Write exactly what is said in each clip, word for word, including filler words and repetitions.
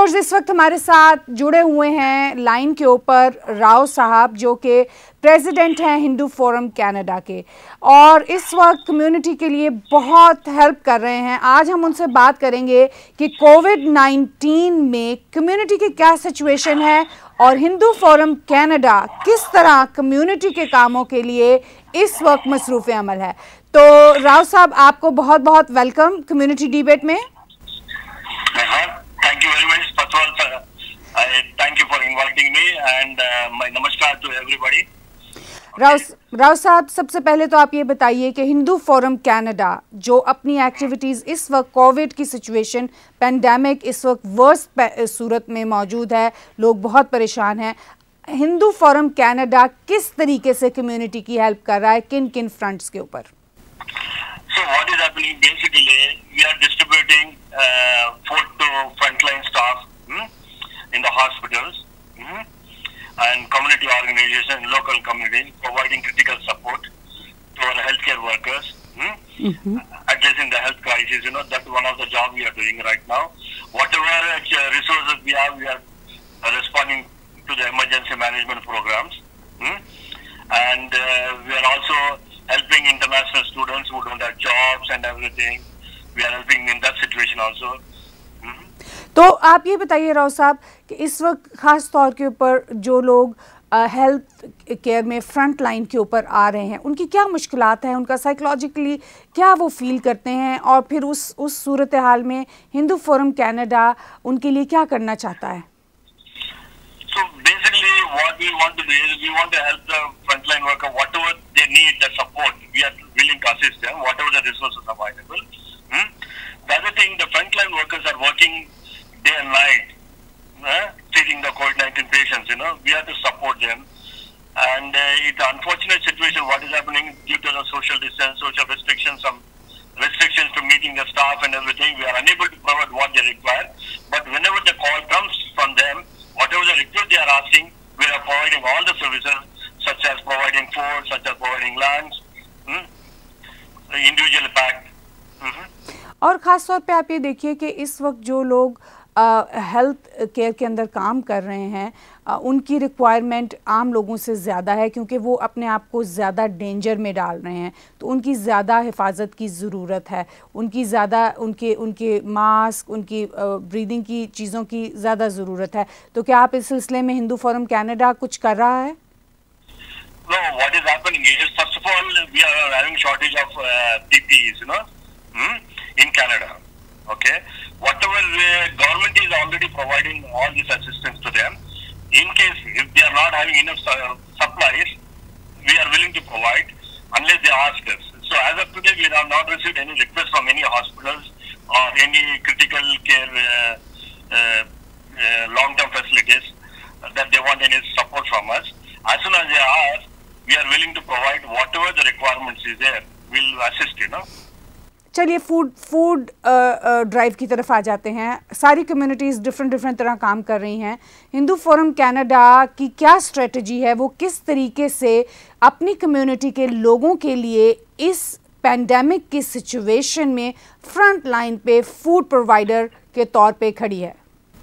Viewers, इस वक्त हमारे साथ जुड़े हुए हैं लाइन के ऊपर राव साहब, जो कि प्रेसिडेंट हैं हिंदू फोरम कनाडा के, और इस वक्त कम्युनिटी के लिए बहुत हेल्प कर रहे हैं। आज हम उनसे बात करेंगे कि कोविड नाइन्टीन में कम्युनिटी की क्या सिचुएशन है और हिंदू फोरम कनाडा किस तरह कम्युनिटी के कामों के लिए इस वक्त मसरूफ़ अमल है। तो राव साहब, आपको बहुत बहुत वेलकम कम्युनिटी डिबेट में। Thank you very much. First of all, sir, I thank you for inviting me and uh, my namaskar to everybody. Rao Rao Sahab, सबसे पहले तो आप ये बताइए कि हिंदू फोरम कनाडा जो अपनी एक्टिविटीज़ इस वक्त कोविड की सिचुएशन, पेंडेमिक इस वक्त वर्स्ट सूरत में मौजूद है, लोग बहुत परेशान हैं, हिंदू फोरम कनाडा किस तरीके से कम्युनिटी की हेल्प कर रहा है, किन किन फ्रंट्स के ऊपर? So what is happening basically, we are distributing uh, food to frontline staff hmm, in the hospitals hmm, and community organizations, local communities, providing critical support to our healthcare workers, hmm, mm-hmm. addressing the health crisis. You know, that's one of the jobs we are doing right now. Whatever uh, resources we have, we are responding to the emergency management programs, hmm, and uh, we are also helping international students who don't have jobs and everything. We are helping in that situation also. Mm-hmm. तो आप ये बताइए राव साहब कि इस वक्त ख़ास तौर के ऊपर जो लोग हेल्थ केयर में फ्रंट लाइन के ऊपर आ रहे हैं, उनकी क्या मुश्किलात हैं, उनका साइकोलॉजिकली क्या वो फील करते हैं, और फिर उस उस सूरत हाल में हिंदू फोरम कनाडा उनके लिए क्या करना चाहता है? So basically what we want to do is we want to help the frontline worker, whatever they need, the support, we are willing to assist them, whatever the resources are available. Hmm? The other thing, the frontline workers are working day and night, uh, treating the COVID nineteen patients, you know, we have to support them. And uh, it's an unfortunate situation what is happening due to the social distance, social restrictions, some restrictions to meeting the staff and everything. We are unable to provide what they require. But whenever the call comes from them, whatever the request they are asking, we are providing all the services, such as providing food, such as providing lunch, hmm, individual packed. Mm-hmm. और ख़ास तौर पे आप ये देखिए कि इस वक्त जो लोग हेल्थ केयर के अंदर काम कर रहे हैं, आ, उनकी रिक्वायरमेंट आम लोगों से ज़्यादा है, क्योंकि वो अपने आप को ज़्यादा डेंजर में डाल रहे हैं, तो उनकी ज़्यादा हिफाजत की ज़रूरत है, उनकी ज़्यादा उनके उनके मास्क, उनकी ब्रीदिंग की चीज़ों की ज़्यादा ज़रूरत है। तो क्या आप इस सिलसिले में हिंदू फोरम कनाडा कुछ कर रहा है? No, what is happening is, first of all, we are having shortage of uh, P P Es, you know, hmm, in Canada. Okay, whatever uh, government is already providing all this assistance to them. In case if they are not having enough uh, supplies, we are willing to provide unless they ask us. So as of today, we have not received any request from any hospitals or any critical care uh, uh, uh, long-term facilities that they want any support from us. As soon as they ask, we are willing to provide whatever the requirements is there. We'll assist, you know. चलिए food food drive की तरफ आ जाते हैं। सारी communities different different तरह काम कर रही हैं। हिंदू फोरम कनाडा की क्या स्ट्रेटजी है, वो किस तरीके से अपनी कम्युनिटी के लोगों के लिए इस पेंडेमिक की सिचुएशन में फ्रंट लाइन पे फूड प्रोवाइडर के तौर पे खड़ी है?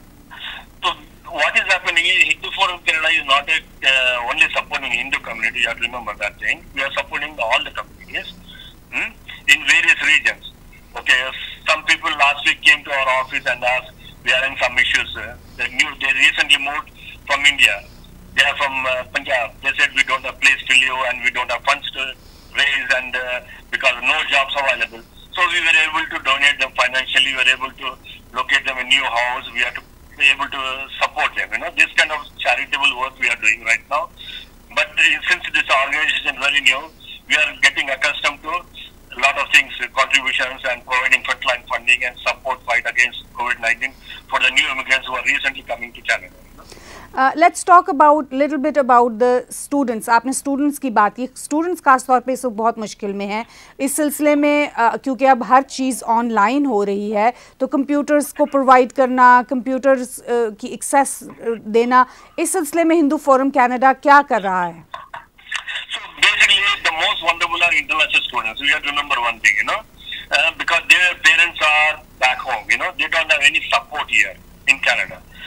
So what is happening is Hindu Forum Canada is not a, uh, only supporting Hindu community. You have to remember that thing. We are supporting all the communities hmm, in various regions. Okay, some people last week came to our office and asked, we are having some issues. Uh, they, new, they recently moved from India. They are from uh, Punjab. They said we don't have place to live and we don't have funds to raise, and uh, because no jobs available. So we were able to donate them financially. We were able to locate them a new house. We have to be able to support them. You know, this kind of charitable work we are doing right now. But uh, since this organization is very new, we are getting accustomed to a lot of things, uh, contributions and providing frontline funding and support fight against COVID nineteen for the new immigrants who are recently coming to Canada. Let's talk about little bit about the students. आपने students की बात की। Students खास तौर पे इस वक्त बहुत मुश्किल में हैं इस सिलसिले में, uh, क्योंकि अब हर चीज़ ऑनलाइन हो रही है, तो कंप्यूटर्स को प्रोवाइड करना, कंप्यूटर्स uh, की एक्सेस uh, देना, इस सिलसिले में हिंदू फोरम कनाडा क्या कर रहा है? So basically, the most vulnerable are international students. We have to remember one thing, you know, uh, because their parents are back home. You know, they don't have any support here in Canada.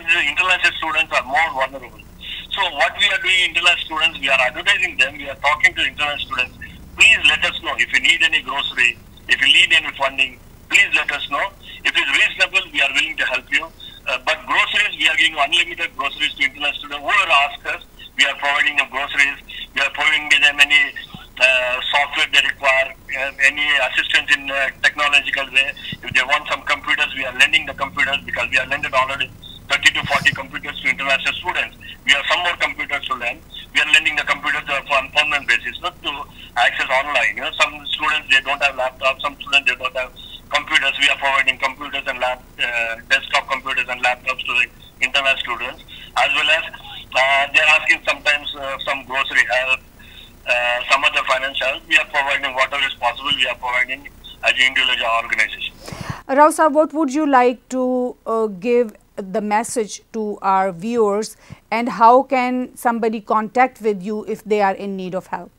international students are more vulnerable. So what we are doing, international students, we are advertising them, we are talking to international students. Please let us know if you need any grocery, if you need any funding, please let us know. If it's reasonable, we are willing to help you. Uh, but groceries, we are giving unlimited groceries to international students. Whoever asks us, we are providing them groceries. We are providing them any uh, software they require, uh, any assistance in uh, technological way. If they want some computers, we are lending the computers because we are lended already thirty to forty computers to international students. We have some more computers to lend. We are lending the computers on permanent basis, not to access online. You know, some students, they don't have laptops. Some students, they don't have computers. We are providing computers and lap, uh, desktop computers and laptops to the international students, as well as uh, they are asking sometimes uh, some grocery help, uh, some other financial help. We are providing whatever is possible. We are providing as an individual organization. Rao Sahab, what would you like to uh, give the message to our viewers, and how can somebody contact with you if they are in need of help?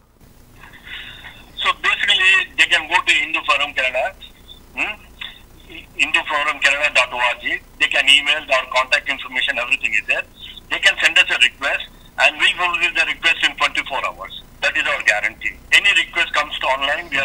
So basically, they can go to Hindu Forum Canada, hmm? hindu forum canada dot org. They can email, our contact information, everything is there. They can send us a request, and we will fulfill the request in twenty-four hours. That is our guarantee. Any request comes to online, we are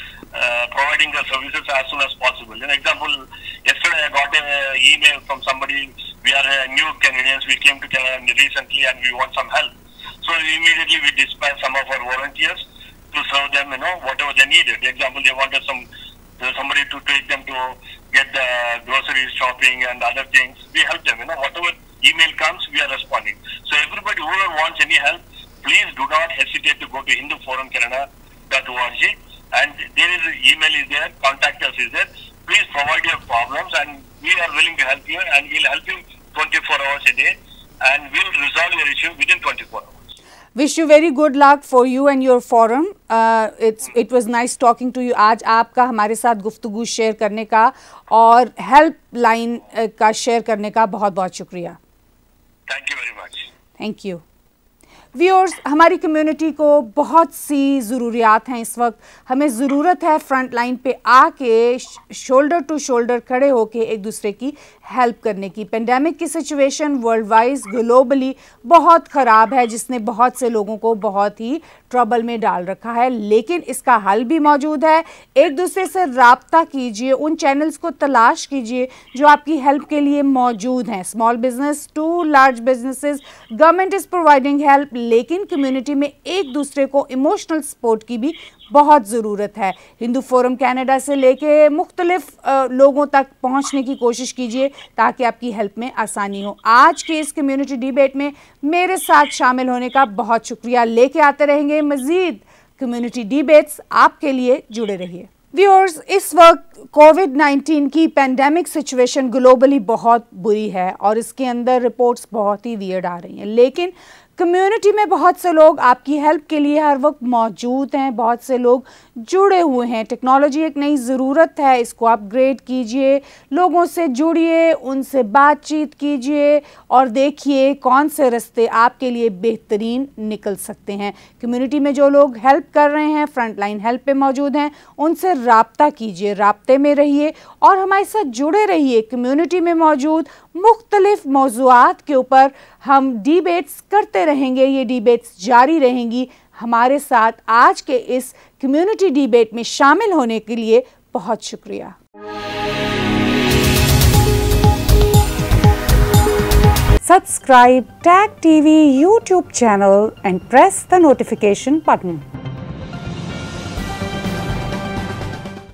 uh, providing the services as soon as possible. An example, yesterday I got an email from somebody. We are uh, new Canadians. We came to Canada recently, and we want some help. So immediately we dispatch some of our volunteers to serve them, you know, whatever they needed. For example, they wanted some uh, somebody to take them to get the groceries, shopping, and other things. We help them, you know, whatever email comes, we are responding. So everybody, whoever wants any help, please do not hesitate to go to hindu forum canada dot org, and there is email is there, contact us is there. Please provide your problems, and we are willing to help you, and we'll help you twenty-four hours a day, and we'll resolve your issue within twenty-four hours. Wish you very good luck for you and your forum. Uh, it's it was nice talking to you. आज आपका हमारे साथ गुफ्तगू share करने का और help line का share करने का बहुत बहुत शुक्रिया. Thank you very much. Thank you. Viewers, हमारी कम्युनिटी को बहुत सी ज़रूरियात हैं इस वक्त. हमें ज़रूरत है फ्रंट लाइन पे आके शोल्डर टू शोल्डर खड़े होके एक दूसरे की हेल्प करने की. पेंडेमिक की सिचुएशन वर्ल्ड वाइज ग्लोबली बहुत ख़राब है, जिसने बहुत से लोगों को बहुत ही ट्रबल में डाल रखा है, लेकिन इसका हल भी मौजूद है. एक दूसरे से राब्ता कीजिए, उन चैनल्स को तलाश कीजिए जो आपकी हेल्प के लिए मौजूद हैं. Small business to large businesses, government is providing help, लेकिन कम्युनिटी में एक दूसरे को इमोशनल सपोर्ट की भी बहुत ज़रूरत है. हिंदू फोरम कनाडा से लेके मुख्तलिफ लोगों तक पहुंचने की कोशिश कीजिए ताकि आपकी हेल्प में आसानी हो. आज के इस कम्युनिटी डिबेट में मेरे साथ शामिल होने का बहुत शुक्रिया. लेके आते रहेंगे मज़ीद कम्युनिटी डिबेट्स, आपके लिए जुड़े रहिए. व्यूअर्स, इस वक्त कोविड नाइन्टीन की पेंडेमिक सिचुएशन ग्लोबली बहुत बुरी है और इसके अंदर रिपोर्ट्स बहुत ही वियर्ड आ रही हैं, लेकिन कम्युनिटी में बहुत से लोग आपकी हेल्प के लिए हर वक्त मौजूद हैं. बहुत से लोग जुड़े हुए हैं. टेक्नोलॉजी एक नई ज़रूरत है, इसको अपग्रेड कीजिए, लोगों से जुड़िए, उनसे बातचीत कीजिए और देखिए कौन से रास्ते आपके लिए बेहतरीन निकल सकते हैं. कम्युनिटी में जो लोग हेल्प कर रहे हैं, फ्रंट लाइन हेल्प पे मौजूद हैं, उनसे राब्ता कीजिए, राब्ते में रहिए और हमारे साथ जुड़े रहिए. कम्युनिटी में मौजूद मुख्तलिफ मौज़ूआत के ऊपर हम डिबेट्स करते रहेंगे. ये डिबेट्स जारी रहेंगी. हमारे साथ आज के इस कम्युनिटी डिबेट में शामिल होने के लिए बहुत शुक्रिया. Subscribe Tag T V YouTube channel and press the notification button.